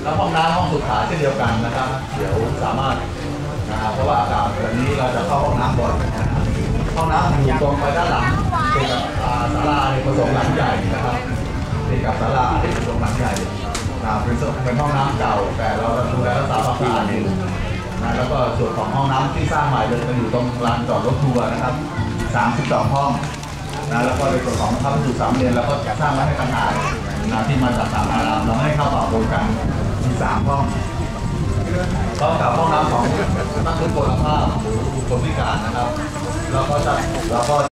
แล้วห้องน้ำห้องสุขาเช่นเดียวกันนะครับเดี๋ยวสามารถเพราะว่าอากาศแบบนี้เราจะเข้าห้องน้ำบ่อยห้องน้ำอยู่ตรงไปด้านหลังติดกับศาลาประสงค์หลังใหญ่นะครับติดกับศาลาประสงค์หลังใหญ่เป็นห้องน้ำเก่าแต่เราดูแลรักษาความสะอาดอยู่แล้วก็ส่วนของห้องน้ำที่สร้างใหม่จะอยู่ตรงลานจอดรถทัวร์นะครับ32ห้องแล้วก็ในส่วนของพระประตู3เลนแล้วก็สร้างไว้ให้ต่างหากที่มาจากสามอารามเราไม่ให้เข้าต่อโครงการมี3ห้องพร้อมกับห้องน้ำของนักทุพพลภาพหรือบุคคลพิการนะครับแล้วก็